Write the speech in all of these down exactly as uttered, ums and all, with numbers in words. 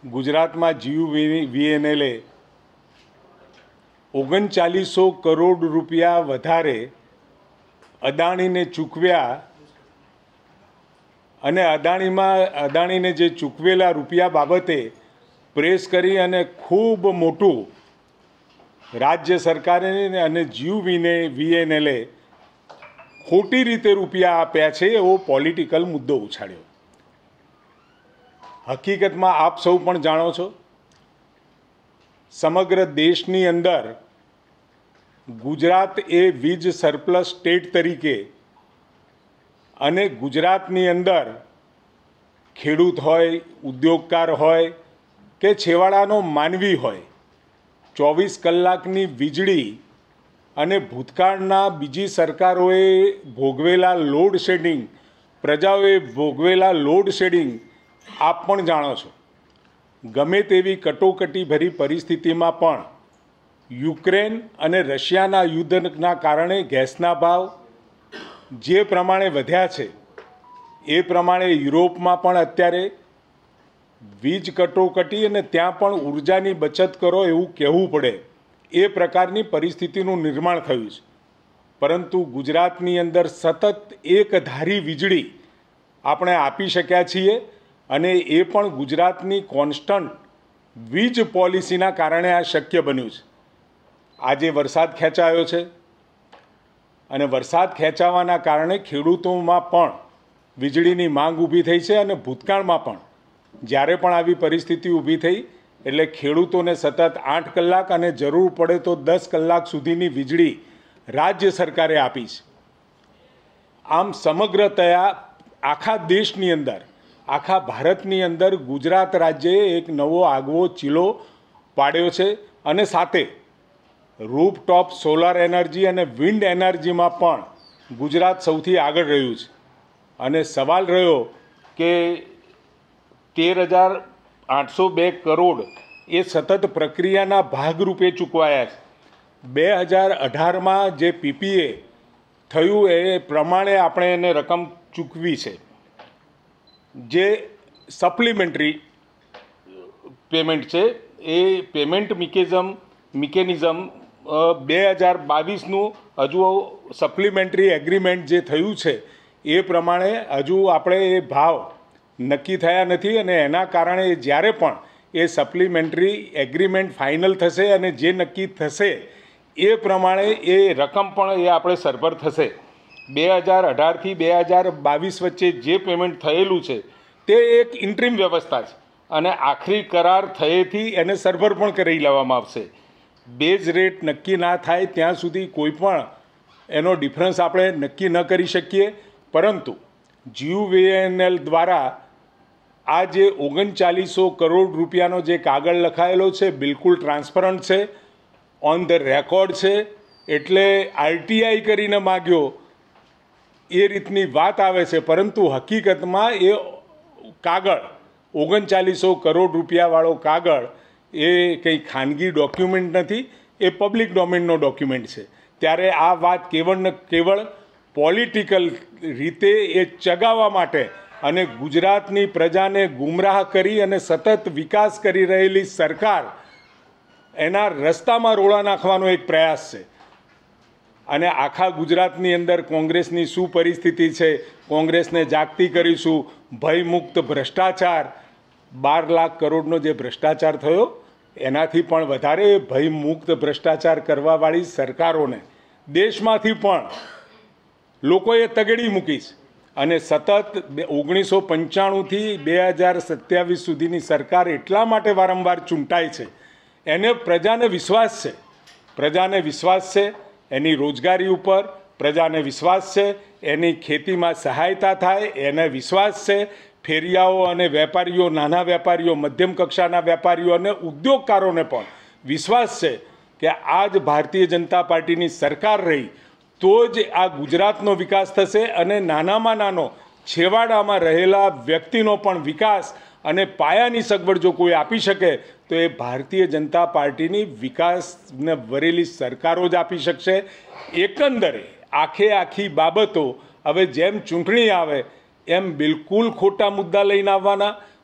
ગુજરાતમાં જીયુવીએનએલે ઓગણચાલીસો કરોડ રૂપિયા વધારે અદાણીને ચૂકવ્યા અને અદાણીમાં અદાણીને જે ચૂકવેલા રૂપિયા બાબતે પ્રેસ કરી અને ખૂબ મોટું રાજ્ય સરકારે અને જીયુવીને વીએનએલે ખોટી રીતે રૂપિયા આપ્યા છે એવો પોલિટિકલ મુદ્દો ઉછાળ્યો। હકીકતમાં આપ સૌ પણ જાણો છો, સમગ્ર દેશની અંદર ગુજરાત એ વીજ સરપ્લસ સ્ટેટ તરીકે અને ગુજરાતની અંદર ખેડૂત હોય, ઉદ્યોગકાર હોય કે છેવાડાનો માનવી હોય, ચોવીસ કલાકની વીજળી અને ભૂતકાળના બીજી સરકારોએ ભોગવેલા લોડ શેડિંગ, પ્રજાઓએ ભોગવેલા લોડ શેડિંગ આપ પણ જાણો છો। ગમે તેવી કટોકટીભરી પરિસ્થિતિમાં પણ યુક્રેન અને રશિયાના યુદ્ધના કારણે ગેસના ભાવ જે પ્રમાણે વધ્યા છે એ પ્રમાણે યુરોપમાં પણ અત્યારે વીજ કટોકટી અને ત્યાં પણ ઉર્જાની બચત કરો એવું કહેવું પડે એ પ્રકારની પરિસ્થિતિનું નિર્માણ થયું છે। પરંતુ ગુજરાતની અંદર સતત એક ધારી વીજળી આપણે આપી શક્યા છીએ અને એ પણ ગુજરાતની કોન્સ્ટન્ટ વીજ પોલિસીના કારણે આ શક્ય બન્યું છે। આજે વરસાદ ખેંચાયો છે અને વરસાદ ખેંચાવાના કારણે ખેડૂતોમાં પણ વીજળીની માંગ ઊભી થઈ છે અને ભૂતકાળમાં પણ જ્યારે પણ આવી પરિસ્થિતિ ઊભી થઈ એટલે ખેડૂતોને સતત આઠ કલાક અને જરૂર પડે તો દસ કલાક સુધીની વીજળી રાજ્ય સરકારે આપી છે। આમ સમગ્રતયા આખા દેશની અંદર, આખા ભારતની અંદર ગુજરાત રાજ્યએ એક નવો આગવો ચીલો પાડ્યો છે અને સાથે રૂફટોપ સોલાર એનર્જી અને વિન્ડ એનર્જીમાં પણ ગુજરાત સૌથી આગળ રહ્યું છે। અને સવાલ રહ્યો કે તેર હજાર આઠસો બે કરોડ એ સતત પ્રક્રિયાના ભાગરૂપે ચૂકવાયા છે। બે હજાર અઢારમાં જે પીપીએ થયું એ પ્રમાણે આપણે એને રકમ ચૂકવી છે, જે સપ્લિમેન્ટરી પેમેન્ટ છે। એ પેમેન્ટ મિકેઝમ મિકેનિઝમ બે હજાર બાવીસનું હજુ સપ્લિમેન્ટરી એગ્રીમેન્ટ જે થયું છે એ પ્રમાણે હજુ આપણે એ ભાવ નક્કી થયા નથી અને એના કારણે જ્યારે પણ એ સપ્લિમેન્ટરી એગ્રીમેન્ટ ફાઇનલ થશે અને જે નક્કી થશે એ પ્રમાણે એ રકમ પણ એ આપણે સરભર થશે। બે હજાર અઢારથી બે હજાર બાવીસ વચ્ચે જે પેમેન્ટ થયેલું છે તે એક ઇન્ટ્રીમ વ્યવસ્થા છે અને આખરી કરાર થયેથી એને સરભર પણ કરી લેવામાં આવશે। બેઝ રેટ નક્કી ના થાય ત્યાં સુધી કોઈ પણ એનો ડિફરન્સ આપણે નક્કી ન કરી શકીએ, પરંતુ જીયુવીએનએલ દ્વારા આ જે ઓગણચાલીસો કરોડ રૂપિયાનો જે કાગળ લખાયેલો છે બિલકુલ ટ્રાન્સપરન્ટ છે, ઓન ધ રેકોર્ડ છે। એટલે આરટીઆઈ કરીને માગ્યો એ રીતની વાત આવે છે, પરંતુ હકીકતમાં એ કાગળ ઓગણચાલીસો કરોડ રૂપિયાવાળો કાગળ એ કંઈ ખાનગી ડોક્યુમેન્ટ નથી, એ પબ્લિક ડોમેનનો ડોક્યુમેન્ટ છે। ત્યારે આ વાત કેવળ ને કેવળ પોલિટિકલ રીતે એ ચગાવવા માટે અને ગુજરાતની પ્રજાને ગુમરાહ કરી અને સતત વિકાસ કરી રહેલી સરકાર એના રસ્તામાં રોડા નાખવાનો એક પ્રયાસ છે। અને આખા ગુજરાતની અંદર કોંગ્રેસની શું પરિસ્થિતિ છે, કોંગ્રેસને જાગતી કરીશું, ભયમુક્ત ભ્રષ્ટાચાર, બાર લાખ કરોડનો જે ભ્રષ્ટાચાર થયો એનાથી પણ વધારે ભયમુક્ત ભ્રષ્ટાચાર કરવાવાળી સરકારોને દેશમાંથી પણ લોકોએ તગડી મૂકી છે અને સતત ઓગણીસો પંચાણુંથી બે હજાર સત્યાવીસ સુધીની સરકાર એટલા માટે વારંવાર ચૂંટાય છે, એને પ્રજાને વિશ્વાસ છે, પ્રજાને વિશ્વાસ છે એની રોજગારી ઉપર, પ્રજાને વિશ્વાસ છે એની ખેતીમાં સહાયતા થાય, એને વિશ્વાસ છે ફેરિયાઓ અને વેપારીઓ, નાના વેપારીઓ, મધ્યમ કક્ષાના વેપારીઓ અને ઉદ્યોગકારોને પણ વિશ્વાસ છે કે આ જ ભારતીય જનતા પાર્ટીની સરકાર રહી તો જ આ ગુજરાતનો વિકાસ થશે અને નાનામાં નાનો છેવાડામાં રહેલા વ્યક્તિનો પણ વિકાસ અને પાયાની સગવડ જો કોઈ આપી શકે તો એ ભારતીય જનતા પાર્ટીની વિકાસને વરેલી સરકારો જ આપી શકશે। એકંદરે આખે આખી બાબતો હવે જેમ ચૂંટણી આવે એમ બિલકુલ ખોટા મુદ્દા લઈને આવવાના,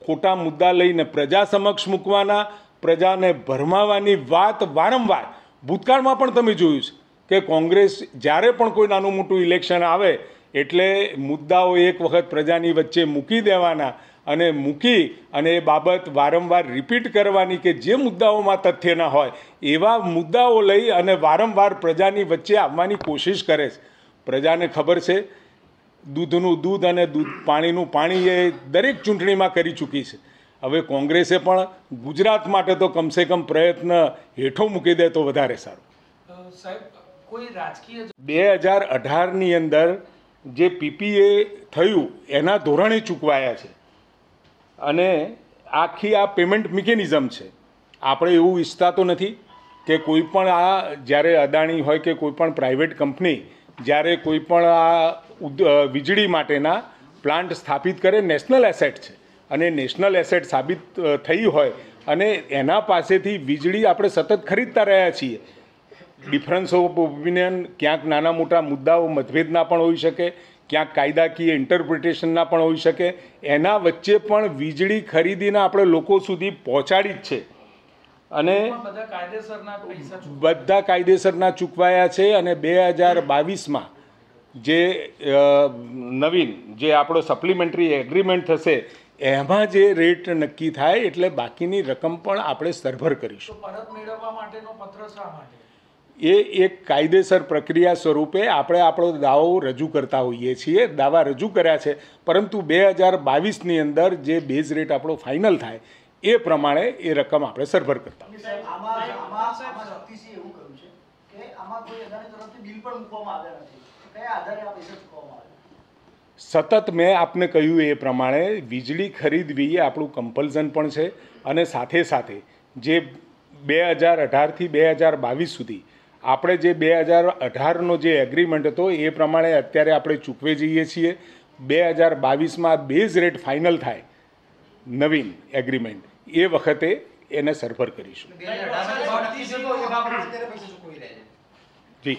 ખોટા મુદ્દા લઈને પ્રજા સમક્ષ મૂકવાના, પ્રજાને ભરમાવાની વાત વારંવાર ભૂતકાળમાં પણ તમે જોયું છે કે કોંગ્રેસ જ્યારે પણ કોઈ નાનું મોટું ઇલેક્શન આવે એટલે મુદ્દાઓ એક વખત પ્રજાની વચ્ચે મૂકી દેવાના અને મૂકી અને એ બાબત વારંવાર રિપીટ કરવાની કે જે મુદ્દાઓમાં તથ્ય ના હોય એવા મુદ્દાઓ લઈ અને વારંવાર પ્રજાની વચ્ચે આવવાની કોશિશ કરે છે. પ્રજાને ખબર છે દૂધનું દૂધ અને દૂધ પાણીનું પાણી એ દરેક ચૂંટણીમાં કરી ચૂકી છે. હવે કોંગ્રેસે પણ ગુજરાત માટે તો કમસે કમ પ્રયત્ન હેઠો મૂકી દે તો વધારે સારું. બે હજાર અઢારની અંદર જે પીપીએ થયું એના ધોરણે ચૂકવાયા છે અને આખી આ પેમેન્ટ મિકેનિઝમ છે. આપણે એવું ઈચ્છતા તો નથી કે કોઈ પણ આ જ્યારે અદાણી હોય કે કોઈ પણ પ્રાઇવેટ કંપની જ્યારે કોઈ પણ આ વીજળી માટેના પ્લાન્ટ સ્થાપિત કરે, નેશનલ એસેટ છે અને નેશનલ એસેટ સાબિત થઈ હોય અને એના પાસેથી વીજળી આપણે સતત ખરીદતા રહ્યા છીએ. ડિફરન્સ ઓફ ઓપિનિયન ક્યાંક નાના મોટા મુદ્દાઓ મતભેદના પણ હોઈ શકે, ક્યાંક કાયદાકીય ઇન્ટરપ્રિટેશનના પણ હોઈ શકે. એના વચ્ચે પણ વીજળી ખરીદીને આપણે લોકો સુધી પહોંચાડી જ છે અને બધા કાયદેસરના ચૂકવાયા છે. અને બે હજાર બાવીસમાં જે નવીન જે આપણો સપ્લિમેન્ટરી એગ્રીમેન્ટ થશે એમાં જે રેટ નક્કી થાય એટલે બાકીની રકમ પણ આપણે સરભર કરીશું. એ એક કાયદેસર પ્રક્રિયા સ્વરૂપે આપણે આપણો દાવો રજૂ કરતા હોઈએ છીએ. દાવા રજૂ કર્યા છે, પરંતુ બે હજાર બાવીસની અંદર જે બેઝ રેટ આપણો ફાઇનલ થાય એ પ્રમાણે એ રકમ આપણે સરભર કરતા સતત મેં આપને કહ્યું એ પ્રમાણે વીજળી ખરીદવી એ આપણું કમ્પલ્સન પણ છે અને સાથે સાથે જે બે હજાર અઢારથી બે હજાર બાવીસ સુધી આપણે જે બે હજાર અઢારનો જે એગ્રીમેન્ટ હતો એ પ્રમાણે અત્યારે આપણે ચૂકવે જઈએ છીએ. બે હજાર બાવીસમાં બેઝ રેટ ફાઇનલ થાય નવીન એગ્રીમેન્ટ એ વખતે એને સરભર કરીશું. જી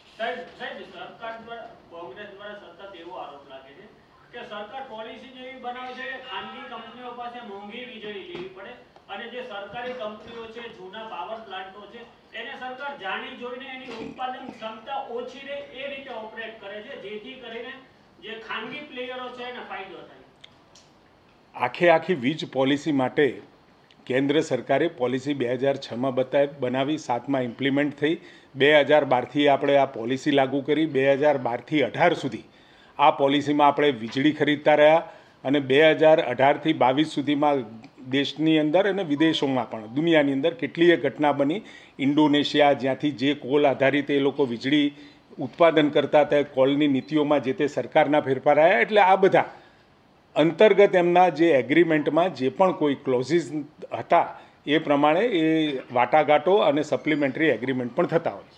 કે સરકાર પોલિસી જેવી બનાવે છે કે ખાનગી કંપનીઓ પાસે મોંઘી વીજળી લેવી પડે અને જે સરકારી કંપનીઓ છે, જૂના પાવર પ્લાન્ટો છે, એને સરકાર જાણી જોઈને એની ઉત્પાદન ક્ષમતા ઓછી રહે એ રીતે ઓપરેટ કરે છે, જેથી કરીને જે ખાનગી પ્લેયરો છે એને ફાયદો થાય. આખે આખી વીજ પોલિસી માટે કેન્દ્ર સરકારે પોલિસી બે હજાર છમાં બતાવી બનાવી, સાતમાં ઇમ્પ્લિમેન્ટ થઈ, બે હજાર બારથી આપણે આ પોલિસી લાગુ કરી, બે હજાર બારથી અઢાર સુધી આ પોલિસીમાં આપણે વીજળી ખરીદતા રહ્યા અને બે હજાર અઢારથી બાવીસ સુધીમાં દેશની અંદર અને વિદેશોમાં પણ દુનિયાની અંદર કેટલીય ઘટના બની. ઇન્ડોનેશિયા જ્યાંથી જે કોલ આધારિત એ લોકો વીજળી ઉત્પાદન કરતા હતા, કોલની નીતિઓમાં જે તે સરકારના ફેરફાર આવ્યા. એટલે આ બધા અંતર્ગત એમના જે એગ્રીમેન્ટમાં જે પણ કોઈ ક્લોઝિસ હતા એ પ્રમાણે એ વાટાઘાટો અને સપ્લિમેન્ટરી એગ્રીમેન્ટ પણ થતા હોય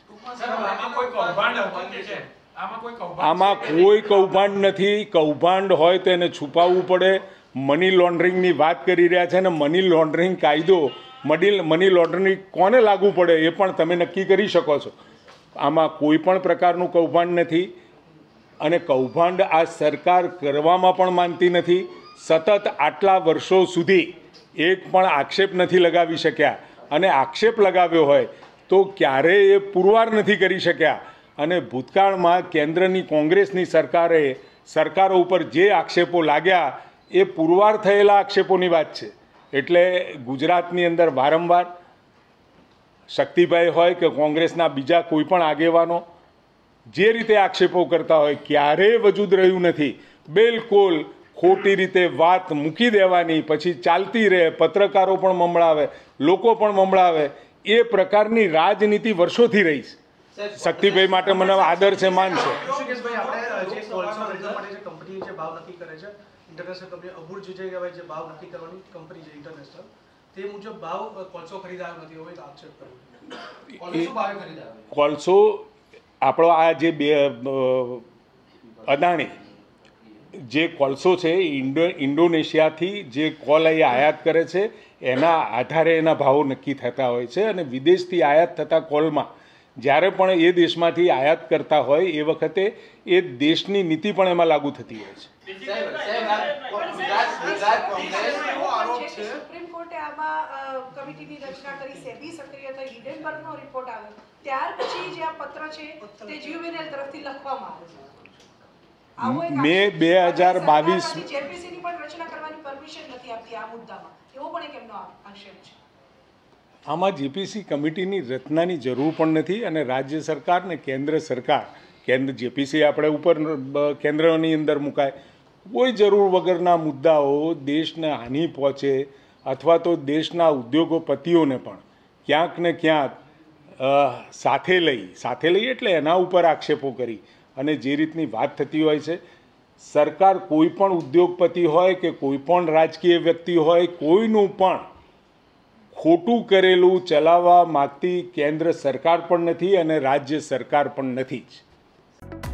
છે. આમાં કોઈ કૌભાંડ નથી. કૌભાંડ હોય તો એને છુપાવવું પડે. મની લોન્ડરિંગની વાત કરી રહ્યા છે અને મની લોન્ડરિંગ કાયદો મની મની લોન્ડરિંગ કોને લાગુ પડે એ પણ તમે નક્કી કરી શકો છો. આમાં કોઈ પણ પ્રકારનું કૌભાંડ નથી અને કૌભાંડ આ સરકાર કરવામાં પણ માનતી નથી. સતત આટલા વર્ષો સુધી એક પણ આક્ષેપ નથી લગાવી શક્યા અને આક્ષેપ લગાવ્યો હોય તો ક્યારેય એ પુરવાર નથી કરી શક્યા. અને ભૂતકાળમાં કેન્દ્રની કોંગ્રેસની સરકારે સરકારો ઉપર જે આક્ષેપો લાગ્યા એ પુરવાર થયેલા આક્ષેપોની વાત છે. એટલે ગુજરાતની અંદર વારંવાર શક્તિભાઈ હોય કે કોંગ્રેસના બીજા કોઈ પણ આગેવાનો જે રીતે આક્ષેપો કરતા હોય ક્યારેય વજૂદ રહ્યું નથી. બિલકુલ ખોટી રીતે વાત મૂકી દેવાની, પછી ચાલતી રહે, પત્રકારો પણ મમળાવે, લોકો પણ મમળાવે, એ પ્રકારની રાજનીતિ વર્ષોથી રહી છે. શક્તિભાઈ માટે મને આદર છે, માન છે. કોલસો આપણો આ જે બે અદાણી જે કોલસો છે ઇન્ડો ઇન્ડોનેશિયાથી જે કોલ અહીં આયાત કરે છે એના આધારે એના ભાવો નક્કી થતા હોય છે. અને વિદેશથી આયાત થતા કોલમાં જ્યારે પણ એ દેશમાંથી આયાત કરતા હોય એ વખતે એ દેશની નીતિ પણ એમાં લાગુ થતી હોય છે. છે સુપ્રીમ કોર્ટે આમાં કમિટીની રચના કરી, સેબી સક્રિય થઈ, હિડનબર્ગનો રિપોર્ટ આવ્યો, ત્યાર પછી જે આ પત્ર છે તે જ્યુવેનાઇલ તરફથી લખવામાં આવ્યો છે. મે બે હજાર બાવીસ જેપીસીની પણ રચના કરવાની પરમિશન નથી આપતી આ મુદ્દામાં, એવો પણ એક એમનો આક્ષેપ છે. આમાં જેપીસી કમિટીની રચનાની જરૂર પણ નથી અને રાજ્ય સરકાર ને કેન્દ્ર સરકાર, કેન્દ્ર જેપીસી આપણે ઉપર કેન્દ્રની અંદર મુકાય, કોઈ જરૂર વગરના મુદ્દાઓ દેશને હાનિ પહોંચે અથવા તો દેશના ઉદ્યોગોપતિઓને પણ ક્યાંક ને ક્યાંક સાથે લઈ સાથે લઈ એટલે એના ઉપર આક્ષેપો કરી અને જે રીતની વાત થતી હોય છે, સરકાર કોઈ પણ ઉદ્યોગપતિ હોય કે કોઈ પણ રાજકીય વ્યક્તિ હોય, કોઈનું પણ ખોટું કરેલું ચલાવવા માગતી કેન્દ્ર સરકાર પણ નથી અને રાજ્ય સરકાર પણ નથી જ.